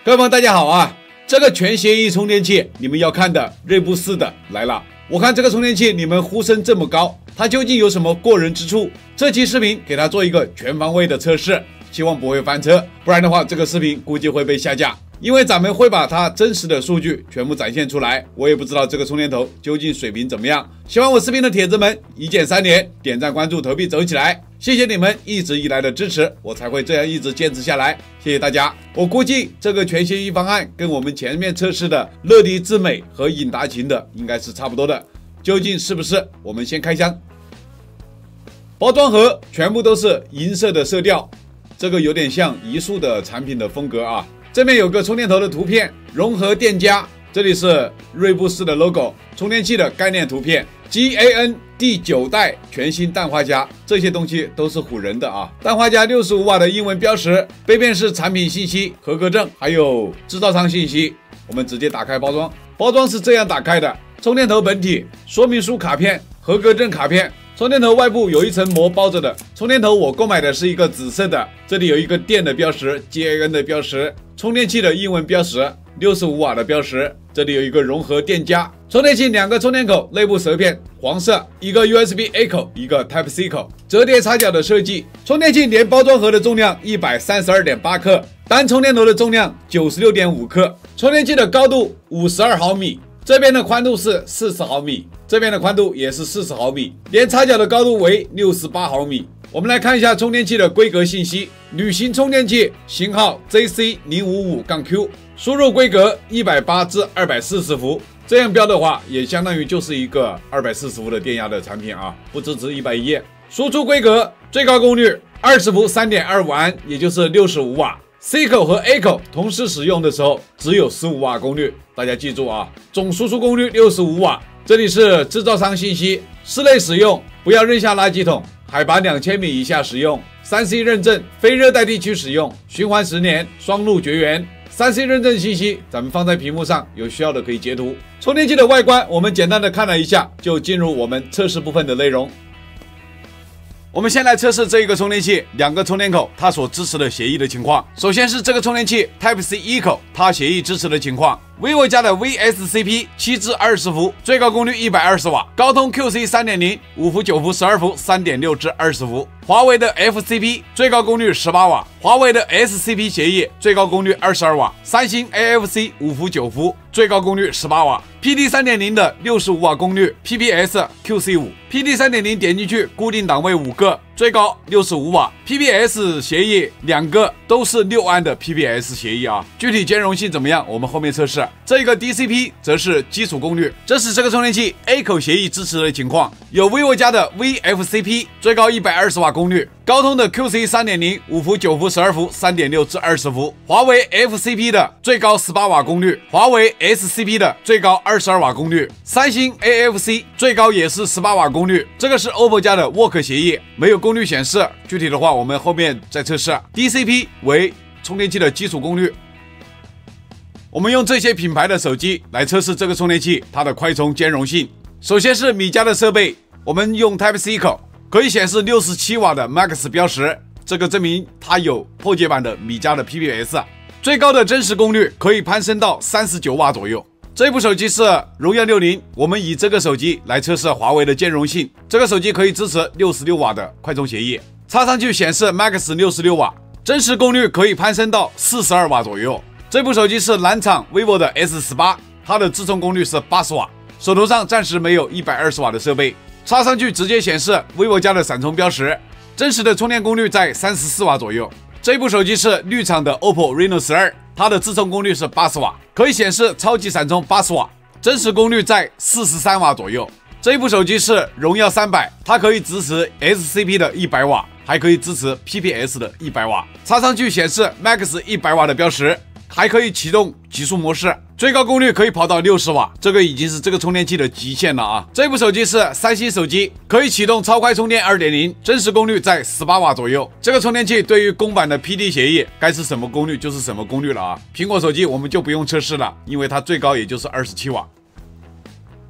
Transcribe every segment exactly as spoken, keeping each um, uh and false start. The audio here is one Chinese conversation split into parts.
各位朋友，大家好啊！这个全协议充电器，你们要看的锐步四的来了。我看这个充电器，你们呼声这么高，它究竟有什么过人之处？这期视频给它做一个全方位的测试，希望不会翻车，不然的话，这个视频估计会被下架。 因为咱们会把它真实的数据全部展现出来，我也不知道这个充电头究竟水平怎么样。喜欢我视频的铁子们，一键三连，点赞、关注、投币走起来！谢谢你们一直以来的支持，我才会这样一直坚持下来。谢谢大家！我估计这个全协议方案跟我们前面测试的乐迪智美和尹达琴的应该是差不多的，究竟是不是？我们先开箱。包装盒全部都是银色的色调，这个有点像一束的产品的风格啊。 这边有个充电头的图片，融合电家，这里是锐步四的 logo， 充电器的概念图片 ，G A N 第九代全新氮化镓，这些东西都是唬人的啊！氮化镓六十五瓦的英文标识，背面是产品信息、合格证，还有制造商信息。我们直接打开包装，包装是这样打开的：充电头本体、说明书卡片、合格证卡片。 充电头外部有一层膜包着的。充电头我购买的是一个紫色的，这里有一个电的标识 ，G A N 的标识，充电器的英文标识，六十五瓦的标识，这里有一个融合电家。充电器两个充电口，内部舌片黄色，一个 U S B A 口，一个 Type C 口，折叠插脚的设计。充电器连包装盒的重量一百三十二点八克，单充电头的重量九十六点五克，充电器的高度五十二毫米。 这边的宽度是四十毫米，这边的宽度也是四十毫米，连插脚的高度为六十八毫米。我们来看一下充电器的规格信息：旅行充电器型号 J C 零五五 Q， 输入规格一百八至二百四十伏。这样标的话，也相当于就是一个二百四十伏的电压的产品啊，不支持一百一。输出规格最高功率二十伏 三点二五安，也就是六十五瓦。 C 口和 A 口同时使用的时候，只有十五瓦功率，大家记住啊，总输出功率六十五瓦。这里是制造商信息，室内使用不要扔下垃圾桶，海拔两千米以下使用， 三 C 认证，非热带地区使用，循环十年，双路绝缘。三 C 认证信息咱们放在屏幕上，有需要的可以截图。充电器的外观我们简单的看了一下，就进入我们测试部分的内容。 我们先来测试这一个充电器两个充电口它所支持的协议的情况。首先是这个充电器 Type C 一口，它协议支持的情况。vivo 家的 V S C P 七至二十伏，最高功率一百二十瓦。高通 Q C 三点零， 五伏、九伏、十二伏 ，三点六至二十伏。华为的 F C P 最高功率十八瓦。华为的 S C P 协议最高功率二十二瓦。三星 A F C 五伏、九伏，最高功率十八瓦。P D 三点零 的六十五瓦功率 P P S Q C 五。P D 三点零 点进去固定档位五个。 最高六十五瓦 ，P P S 协议两个都是六安的 P P S 协议啊，具体兼容性怎么样？我们后面测试。这个 D C P 则是基础功率，这是这个充电器 A 口协议支持的情况。有 vivo 家的 V F C P 最高一百二十瓦功率，高通的 Q C 三点零， 五伏、九伏、十二伏 ，三点六至二十伏。华为 F C P 的最高十八瓦功率，华为 S C P 的最高二十二瓦功率，三星 A F C 最高也是十八瓦功率。这个是 O P P O 家的 Work 协议，没有功率显示，具体的话我们后面再测试。D C P 为充电器的基础功率。我们用这些品牌的手机来测试这个充电器它的快充兼容性。首先是米家的设备，我们用 Type C 口可以显示六十七瓦的 Max 标识，这个证明它有破解版的米家的 P P S。最高的真实功率可以攀升到三十九瓦左右。 这部手机是荣耀六零，我们以这个手机来测试华为的兼容性。这个手机可以支持六十六瓦的快充协议，插上去显示 Max 六十六瓦，真实功率可以攀升到四十二瓦左右。这部手机是蓝厂 vivo 的 S 十八， 它的自充功率是八十瓦。手头上暂时没有一百二十瓦的设备，插上去直接显示 vivo 家的闪充标识，真实的充电功率在三十四瓦左右。这部手机是绿厂的 O P P O Reno 十二。 它的自充功率是八十瓦，可以显示超级闪充八十瓦，真实功率在四十三瓦左右。这一部手机是荣耀三百，它可以支持 S C P 的一百瓦，还可以支持 P P S 的一百瓦。插上去显示 Max 一百瓦的标识，还可以启动极速模式，最高功率可以跑到六十瓦，这个已经是这个充电器的极限了啊！这部手机是三星手机，可以启动超快充电 二点零， 真实功率在十八瓦左右。这个充电器对于公版的 P D 协议，该是什么功率就是什么功率了啊！苹果手机我们就不用测试了，因为它最高也就是二十七瓦。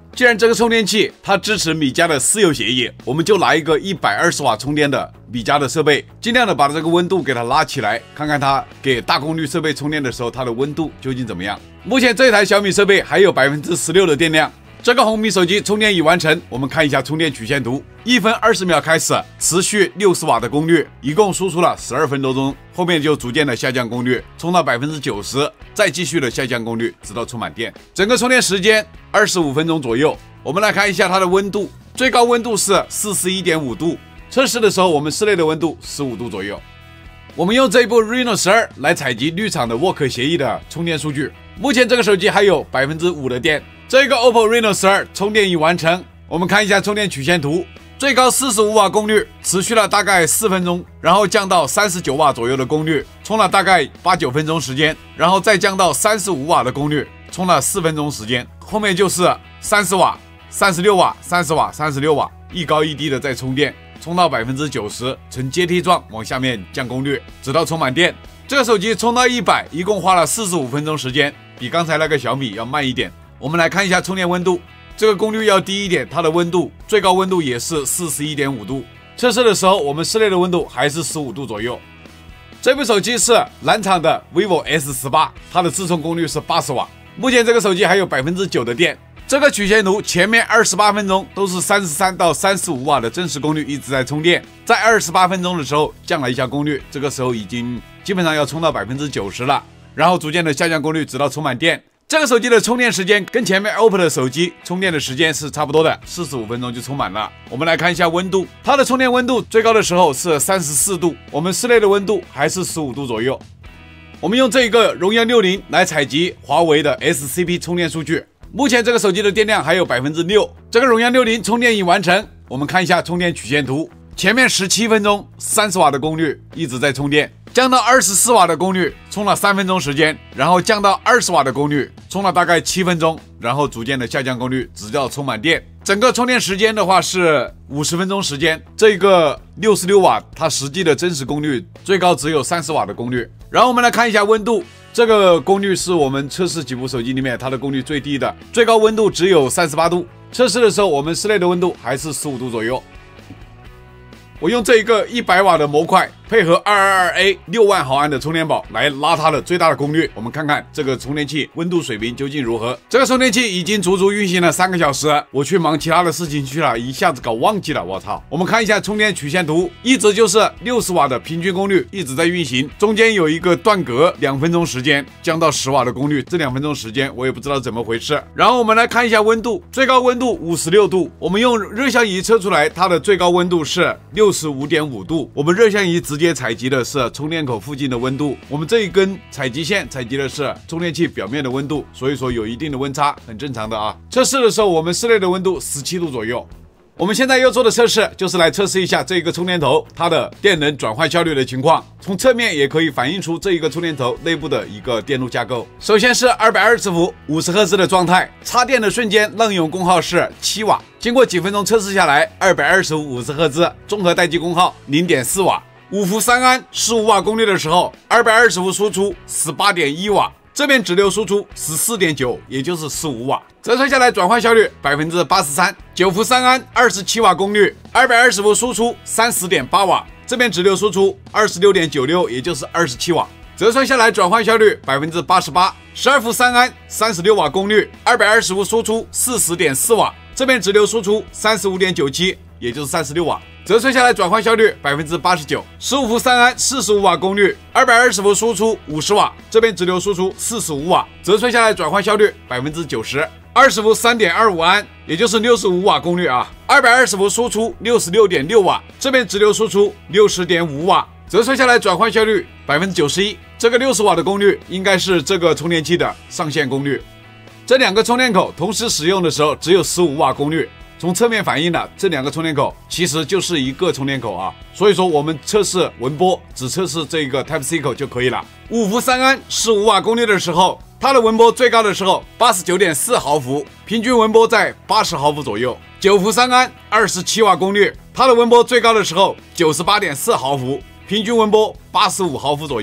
既然这个充电器它支持米家的私有协议，我们就拿一个一百二十瓦充电的米家的设备，尽量的把这个温度给它拉起来，看看它给大功率设备充电的时候它的温度究竟怎么样。目前这台小米设备还有 百分之十六 的电量。这个红米手机充电已完成，我们看一下充电曲线图。一分二十秒开始，持续六十瓦的功率，一共输出了十二分多钟，后面就逐渐的下降功率，充到 百分之九十， 再继续的下降功率，直到充满电。整个充电时间二十五分钟左右。我们来看一下它的温度，最高温度是 四十一点五 度，测试的时候我们室内的温度十五度左右。我们用这一部 Reno 十二来采集绿厂的沃克协议的充电数据。目前这个手机还有 百分之五 的电。这个 O P P O Reno 十二充电已完成，我们看一下充电曲线图。最高四十五瓦功率，持续了大概四分钟，然后降到三十九瓦左右的功率，充了大概八九分钟时间，然后再降到三十五瓦的功率，充了四分钟时间，后面就是三十瓦、三十六瓦、三十瓦、三十六瓦，一高一低的在充电，充到 百分之九十， 呈阶梯状往下面降功率，直到充满电。这个手机充到一百，一共花了四十五分钟时间，比刚才那个小米要慢一点。我们来看一下充电温度，这个功率要低一点，它的温度最高温度也是 四十一点五 度。测试的时候，我们室内的温度还是十五度左右。这部手机是蓝厂的 vivo S 十八， 它的自充功率是八十瓦。目前这个手机还有 百分之九 的电。这个曲线图前面二十八分钟都是三十三到三十五瓦的真实功率一直在充电，在二十八分钟的时候降了一下功率，这个时候已经基本上要充到 百分之九十 了，然后逐渐的下降功率直到充满电。这个手机的充电时间跟前面 O P P O 的手机充电的时间是差不多的，四十五分钟就充满了。我们来看一下温度，它的充电温度最高的时候是三十四度，我们室内的温度还是十五度左右。我们用这一个荣耀六零来采集华为的 S C P 充电数据，目前这个手机的电量还有 百分之六， 这个荣耀六零充电已完成。我们看一下充电曲线图，前面十七分钟三十瓦的功率一直在充电，降到二十四瓦的功率，充了三分钟时间，然后降到二十瓦的功率，充了大概七分钟，然后逐渐的下降功率，直到充满电。整个充电时间的话是五十分钟时间。这个六十六瓦，它实际的真实功率最高只有三十瓦的功率。然后我们来看一下温度，这个功率是我们测试几部手机里面它的功率最低的，最高温度只有三十八度。测试的时候，我们室内的温度还是十五度左右。我用这一个一百瓦的模块配合 二二二 A 六万毫安的充电宝来拉它的最大的功率，我们看看这个充电器温度水平究竟如何。这个充电器已经足足运行了三个小时，我去忙其他的事情去了，一下子搞忘记了，我操。我们看一下充电曲线图，一直就是六十瓦的平均功率一直在运行，中间有一个断隔两分钟时间降到十瓦的功率，这两分钟时间我也不知道怎么回事。然后我们来看一下温度，最高温度五十六度，我们用热像仪测出来它的最高温度是六十五点五度，我们热像仪直接采集的是充电口附近的温度，我们这一根采集线采集的是充电器表面的温度，所以说有一定的温差，很正常的啊。测试的时候我们室内的温度十七度左右。我们现在要做的测试就是来测试一下这个充电头它的电能转换效率的情况，从侧面也可以反映出这一个充电头内部的一个电路架构。首先是二百二十伏五十赫兹的状态，插电的瞬间浪用功耗是七瓦，经过几分钟测试下来，二百二十伏五十赫兹综合待机功耗 零点四瓦。五伏三安十五瓦功率的时候，二百二十伏输出 十八点一瓦，这边直流输出 十四点九， 也就是十五瓦，折算下来转换效率 百分之八十三。 九伏三安二十七瓦功率，二百二十伏输出 三十点八瓦，这边直流输出 二十六点九六， 也就是二十七瓦，折算下来转换效率 百分之八十八。 十二伏三安三十六瓦功率，二百二十伏输出 四十点四瓦，这边直流输出 三十五点九七， 也就是三十六瓦，折算下来转换效率 百分之八十九。 十五伏三安四十五瓦功率，二百二十伏输出五十瓦，这边直流输出四十五瓦，折算下来转换效率 百分之九十。 二十伏 三点二五安，也就是六十五瓦功率啊，二百二十伏输出 六十六点六瓦，这边直流输出 六十点五瓦，折算下来转换效率 百分之九十一。 这个六十瓦的功率应该是这个充电器的上限功率。这两个充电口同时使用的时候只有十五瓦功率，从侧面反映的这两个充电口其实就是一个充电口啊，所以说我们测试文波只测试这个 Type C 口就可以了。五伏三安十五瓦功率的时候，它的文波最高的时候 八十九点四毫伏，平均文波在八十毫伏左右。九伏三安二十七瓦功率，它的文波最高的时候 九十八点四毫伏，平均文波八十五毫伏左右。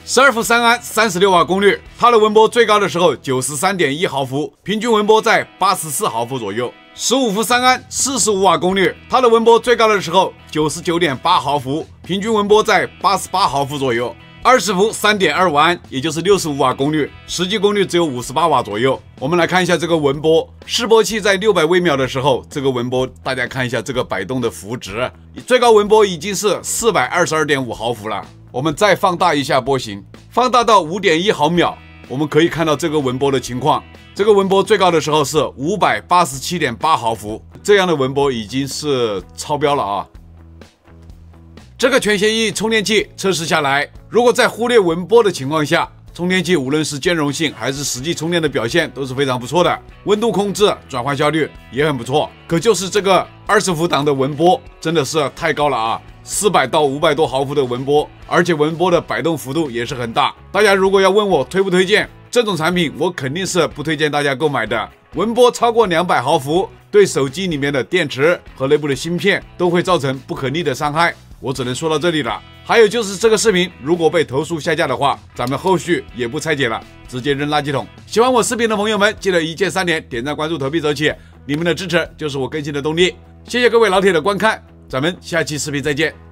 十二伏三安，三十六瓦功率，它的文波最高的时候 九十三点一毫伏，平均文波在八十四毫伏左右。十五伏三安，四十五瓦功率，它的文波最高的时候 九十九点八毫伏，平均文波在八十八毫伏左右。二十伏 三点二五安，也就是六十五瓦功率，实际功率只有五十八瓦左右。我们来看一下这个文波，示波器在六百微秒的时候，这个文波大家看一下这个摆动的幅值，最高文波已经是 四百二十二点五毫伏了。我们再放大一下波形，放大到 五点一毫秒，我们可以看到这个文波的情况。这个文波最高的时候是 五百八十七点八毫伏，这样的文波已经是超标了啊。这个全协议充电器测试下来，如果在忽略文波的情况下，充电器无论是兼容性还是实际充电的表现都是非常不错的，温度控制、转换效率也很不错。可就是这个二十伏档的文波真的是太高了啊，四百到五百多毫伏的文波，而且文波的摆动幅度也是很大。大家如果要问我推不推荐这种产品，我肯定是不推荐大家购买的。文波超过两百毫伏，对手机里面的电池和内部的芯片都会造成不可逆的伤害。我只能说到这里了。还有就是这个视频如果被投诉下架的话，咱们后续也不拆解了，直接扔垃圾桶。喜欢我视频的朋友们，记得一键三连，点赞、关注、投币走起，你们的支持就是我更新的动力。谢谢各位老铁的观看，咱们下期视频再见。